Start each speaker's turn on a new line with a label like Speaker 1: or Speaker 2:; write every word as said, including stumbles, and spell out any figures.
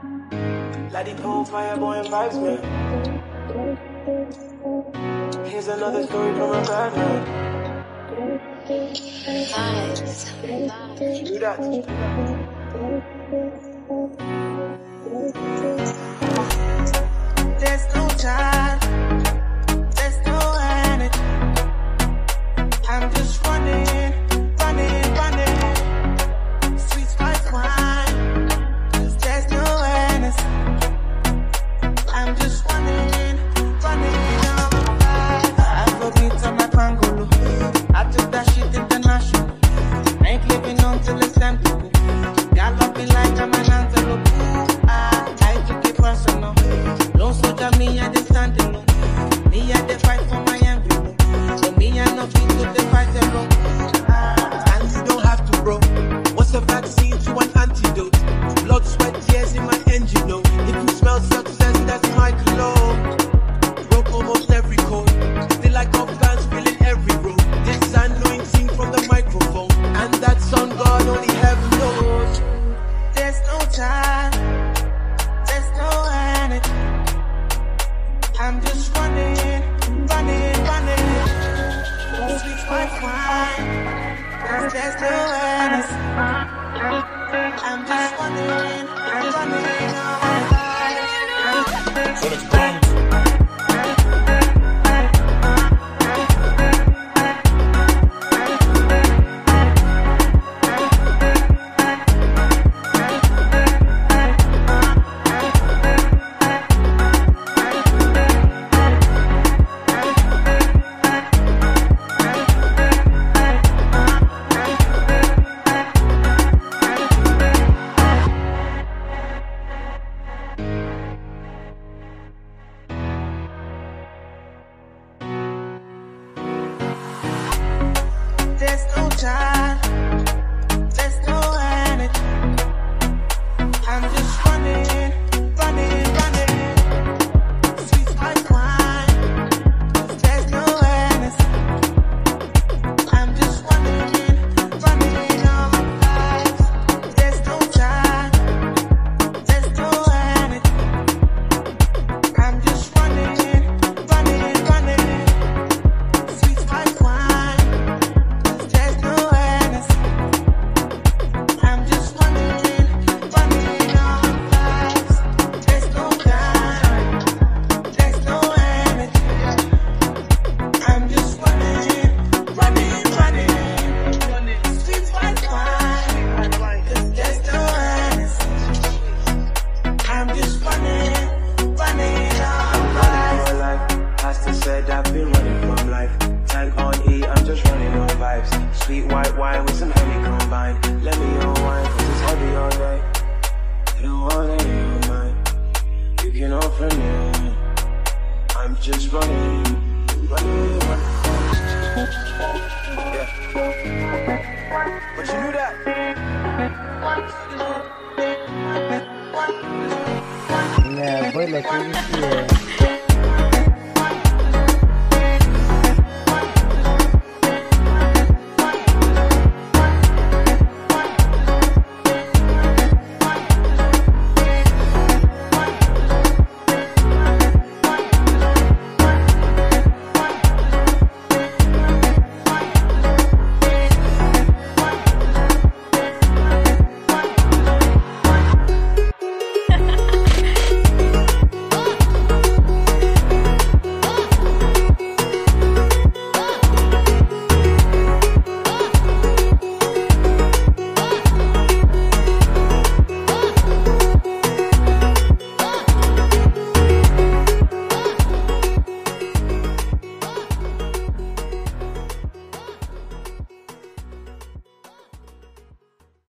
Speaker 1: Laddie Pole, Fireboy and Vibes, man. Here's another story from a bad man.
Speaker 2: Vibes.
Speaker 1: Do that.
Speaker 3: There's no time, there's no energy. I'm just running, running, running. Sweet spice wine, 'cause there's no energy. I'm just running, running on my life. I go beat on my pangolo. I took that shit international. Ain't living until it's time to go. Galloping like I'm an antelope. I, I took it personal. No soldier, me I dey stand alone. Me I dey fight for my envelope. So me I no fit to dey fight alone. Ah,
Speaker 1: And you don't have to, bro. What's a vaccine to an antidote? Blood, sweat, tears in my engine, no. If you smell success, that's my cologne. Broke almost every code. Still like up fans filling every row. This anointing from the microphone. And that's on God, only heaven knows.
Speaker 3: there's no time, there's no energy. I'm just running, running, running. Sweet spice wine, 'cause there's no energy. I'm just running, running all my life.
Speaker 4: Solex bombs.
Speaker 3: There's no time, there's no energy. I'm just running, running, running. Sweet spice wine, 'cause there's no energy. I'm just running, running all my life. There's no time, there's no energy. I'm just running, running, running. Sweet spice wine. There's no energy. I'm just running, running all my life. There's no time, there's no energy. I'm just running, running, running. Streets wide wide, 'cause there's no energy. I'm just running, running all my
Speaker 1: Running
Speaker 3: life.
Speaker 1: for life. Pastor said I've been running from life. Tag on E, I'm just running on vibes. Sweet white wine with some honey combined. Let me on wine, 'cause it's heavy all day. You don't want any of mine. You can offer me. I'm just running, running, running. Yeah. But you knew that.
Speaker 5: Yeah, boy, like you see,